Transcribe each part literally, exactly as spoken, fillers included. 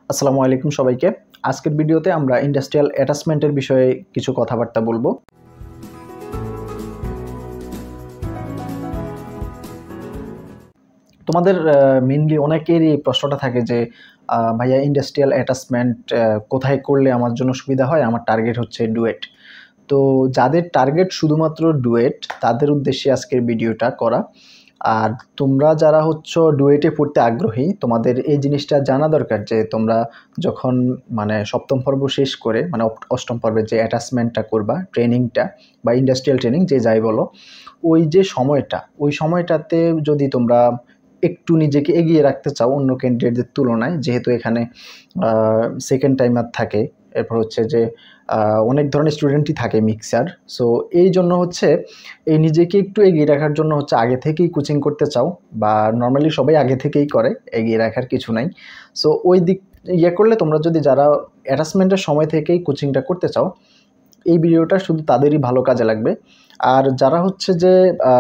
আসসালামু আলাইকুম সবাইকে। আজকের ভিডিওতে আমরা ইন্ডাস্ট্রিয়াল অ্যাটাচমেন্টের বিষয়ে কিছু কথাবার্তা বলবো। তোমাদের মেইনলি অনেকেরই প্রশ্নটা থাকে যে ভাইয়া ইন্ডাস্ট্রিয়াল অ্যাটাচমেন্ট কোথায় করলে আমার জন্য সুবিধা হয়, আমার টার্গেট হচ্ছে ডুয়েট। তো যাদের টার্গেট শুধুমাত্র ডুয়েট তাদের উদ্দেশ্যে আজকের ভিডিওটা করা। আর তোমরা যারা হচ্ছে ডুয়েটে পড়তে আগ্রহী, তোমাদের এই জিনিসটা জানা দরকার যে তোমরা যখন মানে সপ্তম পর্ব শেষ করে মানে অষ্টম পর্বে যে অ্যাটাচমেন্টটা করবা, ট্রেনিংটা বা ইন্ডাস্ট্রিয়াল ট্রেনিং যে যাই বলো, ওই যে সময়টা ওই সময়টাতে যদি তোমরা একটু নিজেকে এগিয়ে রাখতে চাও অন্য ক্যান্ডিডেটদের তুলনায়, যেহেতু এখানে সেকেন্ড টাইমার থাকে, এরপর হচ্ছে যে অনেক ধরনের স্টুডেন্টই থাকে মিক্সার। সো এই জন্য হচ্ছে এই নিজেকে একটু এগিয়ে রাখার জন্য হচ্ছে আগে থেকেই কোচিং করতে চাও, বা নর্মালি সবাই আগে থেকেই করে, এগিয়ে রাখার কিছু নাই। সো ওই দিক ইয়ে করলে তোমরা যদি যারা অ্যাটাচমেন্টের সময় থেকেই কোচিংটা করতে চাও, এই ভিডিওটা শুধু তাদেরই ভালো কাজে লাগবে। আর যারা হচ্ছে যে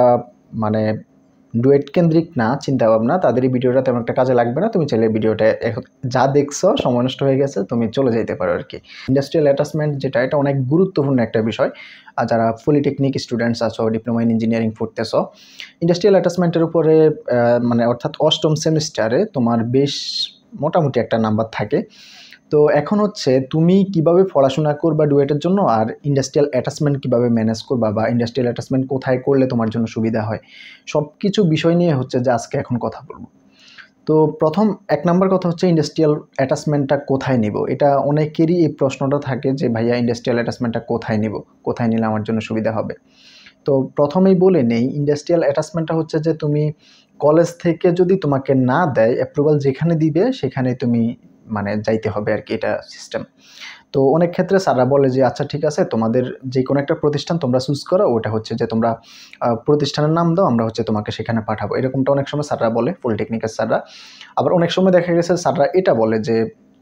মানে ডুয়েট কেন্দ্রিক না চিন্তা ভাবনা, তাদের এই ভিডিওটা তেমন একটা কাজে লাগবে না। তুমি চাইলে ভিডিওটা এখন যা দেখছো সময় নষ্ট হয়ে গেছে, তুমি চলে যেতে পারো আর কি। ইন্ডাস্ট্রিয়াল অ্যাটাচমেন্ট যেটা, এটা অনেক গুরুত্বপূর্ণ একটা বিষয়। আর যারা পলিটেকনিক স্টুডেন্টস আছো, ডিপ্লোমা ইন ইঞ্জিনিয়ারিং পড়তেছো, ইন্ডাস্ট্রিয়াল অ্যাটাচমেন্টের উপরে মানে অর্থাৎ অষ্টম সেমিস্টারে তোমার বেশ মোটামুটি একটা নাম্বার থাকে। তো এখন হচ্ছে তুমি কিভাবে পড়াশোনা করবা ডুয়েটের জন্য, আর ইন্ডাস্ট্রিয়াল অ্যাটাচমেন্ট কিভাবে ম্যানেজ করবা, বা ইন্ডাস্ট্রিয়াল অ্যাটাচমেন্ট কোথায় করলে তোমার জন্য সুবিধা হয়, সব কিছু বিষয় নিয়ে হচ্ছে যে আজকে এখন কথা বলবো। তো প্রথম এক নাম্বার কথা হচ্ছে ইন্ডাস্ট্রিয়াল অ্যাটাচমেন্টটা কোথায় নিব। এটা অনেকেরই এই প্রশ্নটা থাকে যে ভাইয়া ইন্ডাস্ট্রিয়াল অ্যাটাচমেন্টটা কোথায় নিব, কোথায় নিলে আমার জন্য সুবিধা হবে। তো প্রথমেই বলে নেই, ইন্ডাস্ট্রিয়াল অ্যাটাচমেন্টটা হচ্ছে যে তুমি কলেজ থেকে যদি তোমাকে না দেয়, অ্যাপ্রুভাল যেখানে দিবে সেখানে তুমি মানে যাইতে হবে আর কি, এটা সিস্টেম। তো অনেক ক্ষেত্রে স্যাররা বলে যে আচ্ছা ঠিক আছে, তোমাদের যে কোনো একটা প্রতিষ্ঠান তোমরা চুজ করো, ওটা হচ্ছে যে তোমরা প্রতিষ্ঠানের নাম দাও, আমরা হচ্ছে তোমাকে সেখানে পাঠাবো, এরকমটা অনেক সময় স্যাররা বলে, পলিটেকনিকের স্যাররা। আবার অনেক সময় দেখা গেছে স্যাররা এটা বলে যে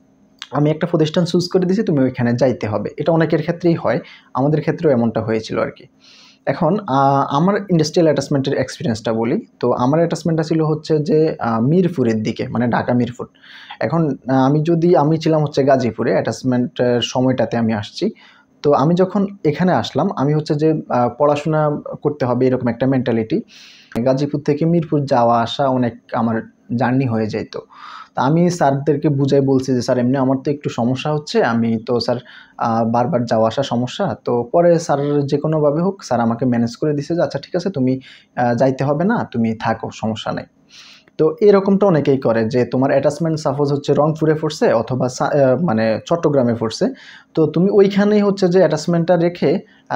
আমি একটা প্রতিষ্ঠান চুজ করে দিয়েছি, তুমি ওইখানে যাইতে হবে। এটা অনেকের ক্ষেত্রেই হয়, আমাদের ক্ষেত্রেও এমনটা হয়েছিল আর কি। এখন আমার ইন্ডাস্ট্রিয়াল অ্যাটাচমেন্টের এক্সপিরিয়েন্সটা বলি। তো আমার অ্যাটাচমেন্টটা ছিল হচ্ছে যে মিরপুরের দিকে, মানে ঢাকা মিরপুর। এখন আমি যদি আমি ছিলাম হচ্ছে গাজীপুরে, অ্যাটাচমেন্টের সময়টাতে আমি আসছি। তো আমি যখন এখানে আসলাম, আমি হচ্ছে যে পড়াশোনা করতে হবে এরকম একটা মেন্টালিটি। গাজীপুর থেকে মিরপুর যাওয়া আসা অনেক আমার জার্নি হয়ে যেত। তা আমি স্যারদেরকে বুঝাই বলছি যে স্যার এমনি আমার তো একটু সমস্যা হচ্ছে, আমি তো স্যার বারবার যাওয়া আসা সমস্যা। তো পরে স্যার যে কোনোভাবে হোক স্যার আমাকে ম্যানেজ করে দিছে যে আচ্ছা ঠিক আছে, তুমি যাইতে হবে না, তুমি থাকো, সমস্যা নেই। তো এরকমটা অনেকেই করে যে তোমার অ্যাটাচমেন্ট সাপোজ হচ্ছে রংপুরে পড়ছে অথবা মানে চট্টগ্রামে পড়ছে, তো তুমি ওইখানেই হচ্ছে যে অ্যাটাচমেন্টটা রেখে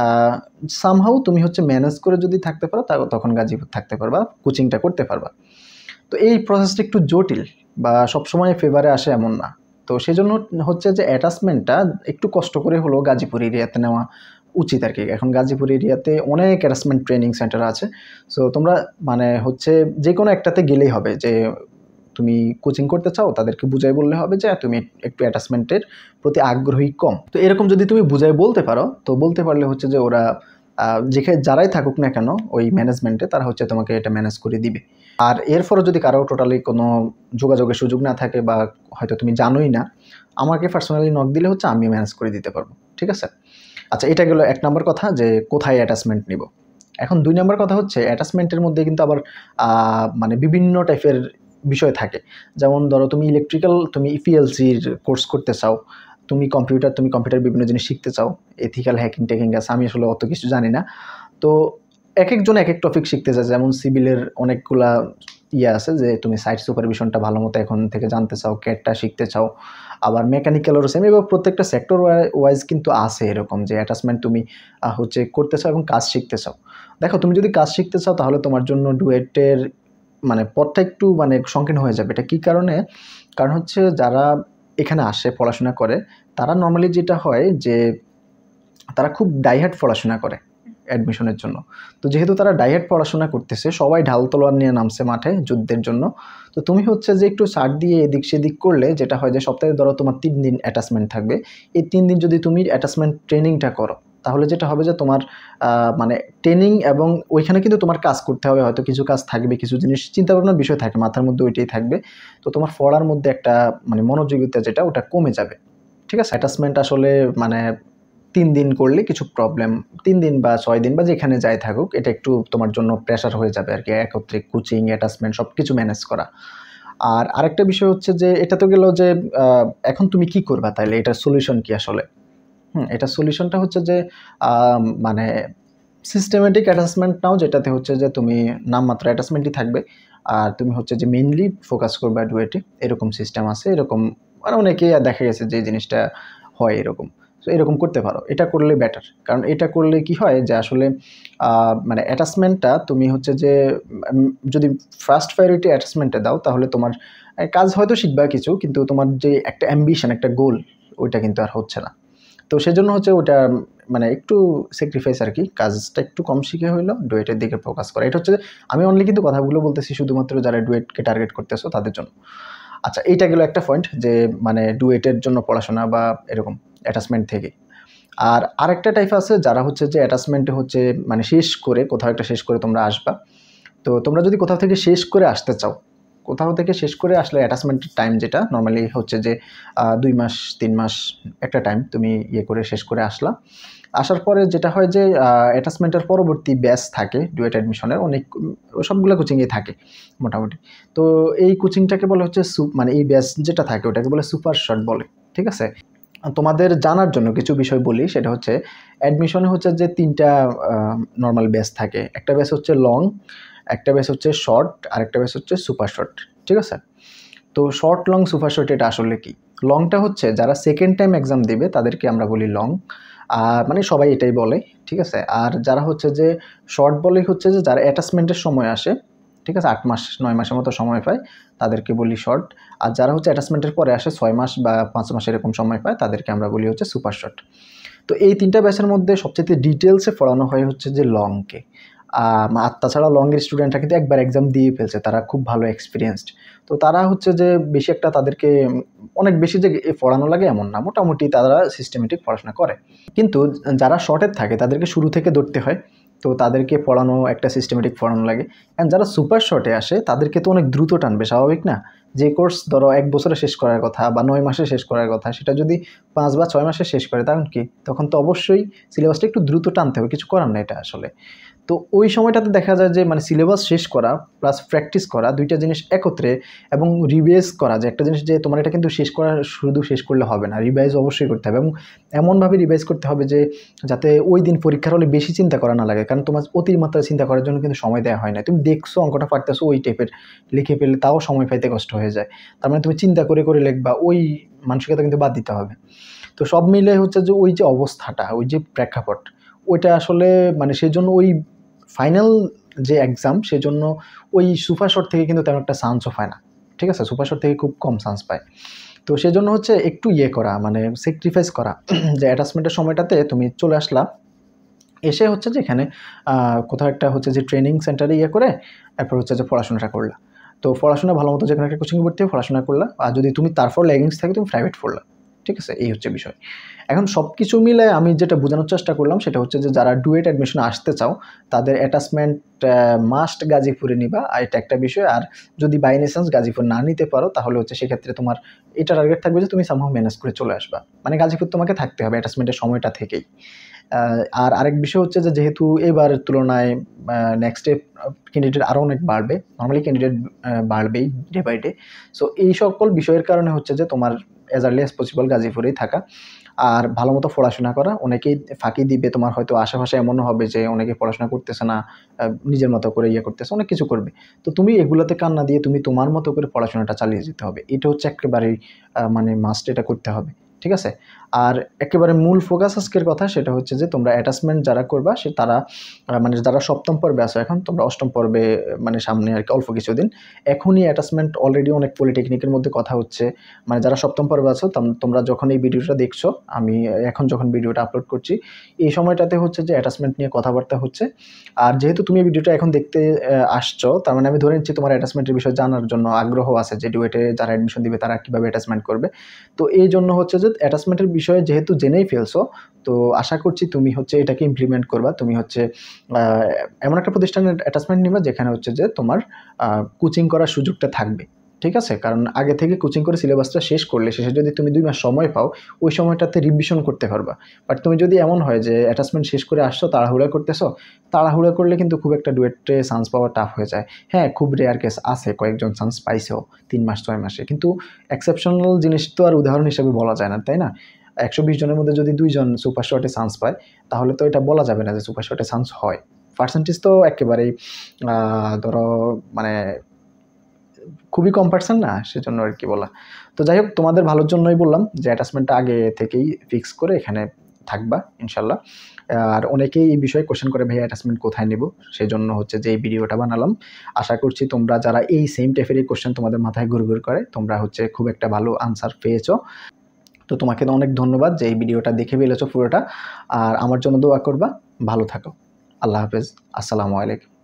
সামহাউ তুমি হচ্ছে ম্যানেজ করে যদি থাকতে পারো, তখন গাজীপুর থাকতে পারবা, কোচিংটা করতে পারবা। তো এই প্রসেসটা একটু জটিল বা সবসময় ফেভারে আসে এমন না। তো সেই জন্য হচ্ছে যে অ্যাটাচমেন্টটা একটু কষ্ট করে হলেও গাজীপুর এরিয়াতে নেওয়া উচিত আর কি। এখন গাজীপুর এরিয়াতে অনেক অ্যাটাচমেন্ট ট্রেনিং সেন্টার আছে। সো তোমরা মানে হচ্ছে যে কোনো একটাতে গেলেই হবে, যে তুমি কোচিং করতে চাও তাদেরকে বুঝাই বললে হবে যে তুমি একটু অ্যাটাচমেন্টের প্রতি আগ্রহী কম। তো এরকম যদি তুমি বুঝাই বলতে পারো, তো বলতে পারলে হচ্ছে যে ওরা যেখানে যারাই থাকুক না কেন ওই ম্যানেজমেন্টে, তারা হচ্ছে তোমাকে এটা ম্যানেজ করে দিবে। আর এরপরও যদি কারো টোটালি কোনো যোগাযোগের সুযোগ না থাকে, বা হয়তো তুমি জানোই না, আমাকে পার্সোনালি নক দিলে হচ্ছে আমি ম্যানেজ করে দিতে পারবো, ঠিক আছে। আচ্ছা, এটা গেল এক নম্বর কথা যে কোথায় অ্যাটাচমেন্ট নিব। এখন দুই নম্বর কথা হচ্ছে অ্যাটাচমেন্টের মধ্যে কিন্তু আবার মানে বিভিন্ন টাইপের বিষয় থাকে। যেমন ধরো তুমি ইলেকট্রিক্যাল, তুমি ইপিএলসির কোর্স করতে চাও, তুমি কম্পিউটার তুমি কম্পিউটার বিভিন্ন জিনিস শিখতে চাও, এথিক্যাল হ্যাকিং টেকিং আছে, আমি আসলে অত কিছু জানি না। তো এক একজন এক এক টপিক শিখতে চায়। যেমন সিভিলের অনেকগুলা ইয়ে আছে যে তুমি সাইট সুপারভিশনটা ভালো মতো এখন থেকে জানতে চাও, ক্যাটটা শিখতে চাও। আবার মেকানিক্যালেরও সেম, এবং প্রত্যেকটা সেক্টর ওয়াইজ কিন্তু আছে এরকম যে অ্যাটাচমেন্ট তুমি হচ্ছে করতে চাও এবং কাজ শিখতে চাও। দেখো, তুমি যদি কাজ শিখতে চাও তাহলে তোমার জন্য ডুয়েটের মানে পথটা একটু মানে সংকীর্ণ হয়ে যাবে। এটা কী কারণে? কারণ হচ্ছে যারা এখানে আসে পড়াশোনা করে, তারা নর্মালি যেটা হয় যে তারা খুব ডাইহার্ট পড়াশোনা করে অ্যাডমিশনের জন্য। তো যেহেতু তারা ডাইহার্ট পড়াশোনা করতেছে, সবাই ঢাল তলোয়ার নিয়ে নামছে মাঠে যুদ্ধের জন্য। তো তুমি হচ্ছে যে একটু ছাড় দিয়ে এদিক সেদিক করলে যেটা হয় যে সপ্তাহে ধরো তোমার তিন দিন অ্যাটাচমেন্ট থাকবে, এই তিন দিন যদি তুমি অ্যাটাচমেন্ট ট্রেনিংটা করো, তাহলে যেটা হবে যে তোমার মানে ট্রেনিং এবং ওইখানে কিন্তু তোমার কাজ করতে হবে, হয়তো কিছু কাজ থাকবে, কিছু জিনিস চিন্তা ভাবনার বিষয় থাকে মাথার মধ্যে, ওইটাই থাকবে। তো তোমার পড়ার মধ্যে একটা মানে মনোযোগিতা যেটা ওটা কমে যাবে, ঠিক আছে। অ্যাটাচমেন্ট আসলে মানে তিন দিন করলে কিছু প্রবলেম, তিন দিন বা ছয় দিন বা যেখানে যাই থাকুক, এটা একটু তোমার জন্য প্রেশার হয়ে যাবে আর কি, একত্রে কোচিং অ্যাটাচমেন্ট সব কিছু ম্যানেজ করা। আর আরেকটা বিষয় হচ্ছে যে এটা তো গেল যে এখন তুমি কি করবা, তাইলে এটার সলিউশন কি আসলে? হুম এটার সলিউশনটা হচ্ছে যে মানে সিস্টেমেটিক অ্যাটাচমেন্ট নাও, যেটাতে হচ্ছে যে তুমি নামমাত্র অ্যাটাচমেন্টই থাকবে, আর তুমি হচ্ছে যে মেইনলি ফোকাস করবে ডুয়েটে, এরকম সিস্টেম আছে, এরকম মানে অনেকেই দেখা গেছে যে জিনিসটা হয় এরকম। সো এরকম করতে পারো, এটা করলে বেটার। কারণ এটা করলে কি হয় যে আসলে মানে অ্যাটাচমেন্টটা তুমি হচ্ছে যে যদি ফার্স্ট প্রায়োরিটি অ্যাটাচমেন্টে দাও, তাহলে তোমার কাজ হয়তো শিখবা কিছু, কিন্তু তোমার যে একটা অ্যাম্বিশন, একটা গোল, ওইটা কিন্তু আর হচ্ছে না। তো সেজন্য হচ্ছে ওটা মানে একটু স্যাক্রিফাইস আর কি, কাজটা একটু কম শিখে হইলো, ডুয়েটের দিকে ফোকাস করা। এটা হচ্ছে আমি অনলি কিন্তু কথাগুলো বলতেছি শুধুমাত্র যারা ডুয়েটকে টার্গেট করতেছো তাদের জন্য। আচ্ছা, এইটা গেলো একটা পয়েন্ট যে মানে ডুয়েটের জন্য পড়াশোনা বা এরকম অ্যাটাচমেন্ট থেকে। আর আরেকটা টাইপ আছে যারা হচ্ছে যে অ্যাটাচমেন্টে হচ্ছে মানে শেষ করে, কোথাও একটা শেষ করে তোমরা আসবা। তো তোমরা যদি কোথাও থেকে শেষ করে আসতে চাও, কোথাও থেকে শেষ করে আসলে অ্যাটাচমেন্টের টাইম যেটা নর্মালি হচ্ছে যে দুই মাস তিন মাস একটা টাইম তুমি ইয়ে করে শেষ করে আসলা। আসার পরে যেটা হয় যে অ্যাটাচমেন্টের পরবর্তী ব্যাচ থাকে ডুয়েট অ্যাডমিশনের, অনেক সবগুলো কোচিংয়ে থাকে মোটামুটি। তো এই কোচিংটাকে বলে হচ্ছে মানে এই ব্যাচ যেটা থাকে ওটাকে বলে সুপার শর্ট বলে, ঠিক আছে। তোমাদের জানার জন্য কিছু বিষয় বলি, সেটা হচ্ছে অ্যাডমিশনে হচ্ছে যে তিনটা নর্মাল ব্যাচ থাকে। একটা ব্যাচ হচ্ছে লং, একটা ব্যাচ হচ্ছে শর্ট, আর একটা ব্যাচ হচ্ছে সুপার শর্ট, ঠিক আছে। তো শর্ট লং সুপার শর্ট এটা আসলে কি? লংটা হচ্ছে যারা সেকেন্ড টাইম এক্সাম দিবে তাদেরকে আমরা বলি লং, আর মানে সবাই এটাই বলে, ঠিক আছে। আর যারা হচ্ছে যে শর্ট বলে হচ্ছে যে যারা অ্যাটাচমেন্টের সময় আসে, ঠিক আছে, আট মাস নয় মাসের মতো সময় পায়, তাদেরকে বলি শর্ট। আর যারা হচ্ছে অ্যাটাচমেন্টের পরে আসে ছয় মাস বা পাঁচ মাস এরকম সময় পায়, তাদেরকে আমরা বলি হচ্ছে সুপার শর্ট। তো এই তিনটা ব্যাচের মধ্যে সবচেয়ে ডিটেলসে পড়ানো হয় হচ্ছে যে লংকে। আর তাছাড়া লংয়ের স্টুডেন্টরা কিন্তু একবার এক্সাম দিয়ে ফেলছে, তারা খুব ভালো এক্সপিরিয়েন্সড। তো তারা হচ্ছে যে বেশি একটা তাদেরকে অনেক বেশি যে পড়ানো লাগে এমন না, মোটামুটি তারা সিস্টেমেটিক পড়াশোনা করে। কিন্তু যারা শর্টের থাকে তাদেরকে শুরু থেকে ধরতে হয়, তো তাদেরকে পড়ানো একটা সিস্টেমেটিক পড়ানো লাগে। অ্যান্ড যারা সুপার শর্টে আসে তাদেরকে তো অনেক দ্রুত টানবে, স্বাভাবিক না? যে কোর্স ধরো এক বছরে শেষ করার কথা বা নয় মাসে শেষ করার কথা, সেটা যদি পাঁচ বা ছয় মাসে শেষ করে, তখন কি? তখন তো অবশ্যই সিলেবাসটা একটু দ্রুত টানতে হবে, কিছু করার না এটা আসলে। তো ওই সময়টাতে দেখা যায় যে মানে সিলেবাস শেষ করা প্লাস প্র্যাকটিস করা, দুইটা জিনিস একত্রে, এবং রিভাইজ করা, যে একটা জিনিস যে তোমার এটা কিন্তু শেষ করা শুধু শেষ করলে হবে না, রিভাইজ অবশ্যই করতে হবে, এবং এমনভাবে রিভাইজ করতে হবে যে যাতে ওই দিন পরীক্ষার হলে বেশি চিন্তা করা না লাগে। কারণ তোমার অতিমাত্রায় চিন্তা করার জন্য কিন্তু সময় দেওয়া হয় না। তুমি দেখছো অঙ্কটা পারতেছো, ওই টাইপের লিখে ফেললে তাও সময় পাইতে কষ্ট হয়ে যায়। তার মানে তুমি চিন্তা করে করে লিখবা, ওই মানসিকতা কিন্তু বাদ দিতে হবে। তো সব মিলে হচ্ছে যে ওই যে অবস্থাটা, ওই যে প্রেক্ষাপট, ওইটা আসলে মানে সেই জন্য ওই ফাইনাল যে এক্সাম, সেজন্য ওই সুপার শর্ট থেকে কিন্তু তেমন একটা চান্সও পায় না, ঠিক আছে। সুপার শর্ট থেকে খুব কম চান্স পায়। তো সেজন্য হচ্ছে একটু ইয়ে করা, মানে স্যাক্রিফাইস করা, যে অ্যাটাচমেন্টের সময়টাতে তুমি চলে আসলা, এসে হচ্ছে যে এখানে কোথাও একটা হচ্ছে যে ট্রেনিং সেন্টারে ইয়ে করে তারপর হচ্ছে যে পড়াশোনাটা করলা। তো পড়াশোনা ভালো মতো যেখানে একটা কোচিংয়ে ভর্তি হয়ে পড়াশোনা করলা, আর যদি তুমি তারপর ল্যাগিংস থাকে তুমি প্রাইভেট পড়লা, ঠিক আছে। এই হচ্ছে বিষয়। এখন সব কিছু মিলে আমি যেটা বোঝানোর চেষ্টা করলাম সেটা হচ্ছে যে যারা ডুয়েট অ্যাডমিশনে আসতে চাও তাদের অ্যাটাচমেন্ট মাস্ট গাজীপুরে নিবা, আর এটা একটা বিষয়। আর যদি বাই নেসেন্স গাজীপুর না নিতে পারো, তাহলে হচ্ছে সেক্ষেত্রে তোমার এটা টার্গেট থাকবে যে তুমি সামহাও ম্যানেজ করে চলে আসবা, মানে গাজীপুর তোমাকে থাকতে হবে অ্যাটাচমেন্টের সময়টা থেকেই। আর আরেক বিষয় হচ্ছে যে যেহেতু এবারের তুলনায় নেক্সটে ক্যান্ডিডেট আরও অনেক বাড়বে, নর্মালি ক্যান্ডিডেট বাড়বেই ডে বাই ডে। সো এই সকল বিষয়ের কারণে হচ্ছে যে তোমার অ্যাজ আর্লি অ্যাজ পসিবল গাজীপুরেই থাকা, আর ভালো মতো পড়াশোনা করা। অনেকেই ফাঁকি দিবে, তোমার হয়তো আশেপাশে এমনও হবে যে অনেকে পড়াশোনা করতেছে না, নিজের মতো করে ইয়ে করতেছে, অনেক কিছু করবে। তো তুমি এগুলোতে কান না দিয়ে তুমি তোমার মতো করে পড়াশোনাটা চালিয়ে যেতে হবে, এটা হচ্ছে একেবারেই মানে মাস্ট, এটা করতে হবে, ঠিক আছে। আর একেবারে মূল ফোকাস আজকের কথা সেটা হচ্ছে যে তোমরা অ্যাটাচমেন্ট যারা করবা সে তারা মানে যারা সপ্তম পর্বে আসো, এখন তোমরা অষ্টম পর্বে মানে সামনে আর কি অল্প কিছুদিন, এখনই অ্যাটাচমেন্ট অলরেডি অনেক পলিটেকনিকের মধ্যে কথা হচ্ছে। মানে যারা সপ্তম পর্বে আছো তোমরা যখন এই ভিডিওটা দেখছো, আমি এখন যখন ভিডিওটা আপলোড করছি এই সময়টাতে হচ্ছে যে অ্যাটাচমেন্ট নিয়ে কথাবার্তা হচ্ছে। আর যেহেতু তুমি এই ভিডিওটা এখন দেখতে আসছো, তার মানে আমি ধরে নিচ্ছি তোমার অ্যাটাচমেন্টের বিষয়ে জানার জন্য আগ্রহ আছে, যে ডুয়েটে যারা অ্যাডমিশন দিবে তারা কীভাবে অ্যাটাচমেন্ট করবে। তো এই জন্য হচ্ছে যে যে অ্যাটাচমেন্টের বিষয়ে যেহেতু জেনেই ফেলছো, তো আশা করছি তুমি হচ্ছে এটাকে ইমপ্লিমেন্ট করবা। তুমি হচ্ছে এমন একটা প্রতিষ্ঠানের অ্যাটাচমেন্ট নিবা যেখানে হচ্ছে যে তোমার কোচিং করার সুযোগটা থাকবে, ঠিক আছে? কারণ আগে থেকে কোচিং করে সিলেবাসটা শেষ করলে শেষে যদি তুমি দুই মাস সময় পাও, ওই সময়টাতে রিভিশন করতে পারবা। বাট তুমি যদি এমন হয় যে অ্যাটাচমেন্ট শেষ করে আসছো, তাড়াহুড়া করতেছো, তাড়াহুড়া করলে কিন্তু খুব একটা ডুয়েটে চান্স পাওয়া টাফ হয়ে যায়। হ্যাঁ, খুব রেয়ার কেস আছে, কয়েকজন চান্স পাইছেও তিন মাস ছয় মাসে, কিন্তু এক্সেপশনাল জিনিস তো আর উদাহরণ হিসেবে বলা যায় না, তাই না? একশো বিশ জনের মধ্যে যদি দুইজন সুপার শর্টে চান্স পায়, তাহলে তো এটা বলা যাবে না যে সুপার শর্টে চান্স হয়। পার্সেন্টেজ তো একেবারেই ধরো মানে খুবই কম পার্সেন্ট না, সেজন্য আর কি বলা। তো যাই হোক, তোমাদের ভালোর জন্যই বললাম যে অ্যাটাচমেন্টটা আগে থেকেই ফিক্স করে এখানে থাকবা ইনশাল্লাহ। আর অনেকেই এই বিষয়ে কোশ্চেন করে, ভাইয়া অ্যাটাচমেন্ট কোথায় নেব, সেই জন্য হচ্ছে যে এই ভিডিওটা বানালাম। আশা করছি তোমরা যারা এই সেম টাইপের কোশ্চেন তোমাদের মাথায় ঘুর ঘুর করে, তোমরা হচ্ছে খুব একটা ভালো আনসার পেয়েছো। তো তোমাকে অনেক ধন্যবাদ যে এই ভিডিওটা দেখে ফেলেছো পুরোটা। আর আমার জন্য দোয়া করবা। ভালো থাকো। আল্লাহ হাফেজ। আসসালামু আলাইকুম।